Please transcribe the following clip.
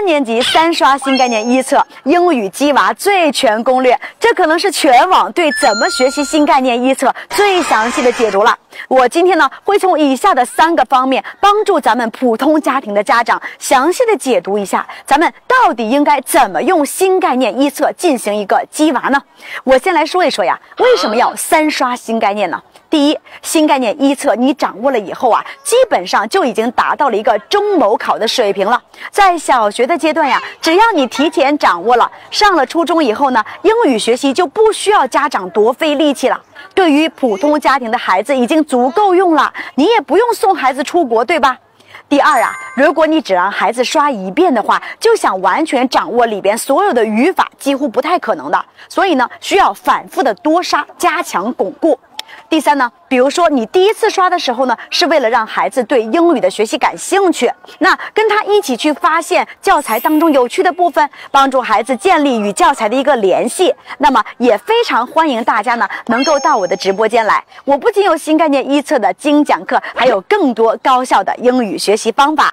3年级3刷新概念一册英语鸡娃最全攻略，这可能是全网对怎么学习新概念一册最详细的解读了。我今天呢会从以下的3个方面帮助咱们普通家庭的家长详细的解读一下，咱们到底应该怎么用新概念一册进行一个鸡娃呢？我先来说一说呀，为什么要3刷新概念呢？第一，新概念一册你掌握了以后啊，基本上就已经达到了一个中某考的水平了。在小学的阶段呀，只要你提前掌握了，上了初中以后呢，英语学习就不需要家长多费力气了。对于普通家庭的孩子已经足够用了，你也不用送孩子出国，对吧？第二啊，如果你只让孩子刷1遍的话，就想完全掌握里边所有的语法，几乎不太可能的。所以呢，需要反复的多刷，加强巩固。第三呢，比如说你第一次刷的时候呢，是为了让孩子对英语的学习感兴趣，那跟他一起去发现教材当中有趣的部分，帮助孩子建立与教材的一个联系。那么也非常欢迎大家呢能够到我的直播间来，我不仅有新概念一册的精讲课，还有更多高效的英语学习方法。